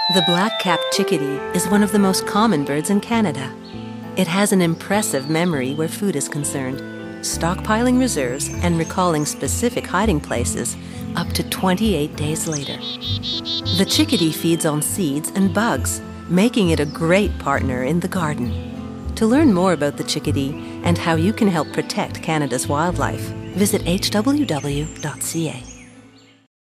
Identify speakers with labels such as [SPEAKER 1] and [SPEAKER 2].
[SPEAKER 1] The black-capped chickadee is one of the most common birds in Canada. It has an impressive memory where food is concerned, stockpiling reserves and recalling specific hiding places up to 28 days later. The chickadee feeds on seeds and bugs, making it a great partner in the garden. To learn more about the chickadee and how you can help protect Canada's wildlife, visit hww.ca.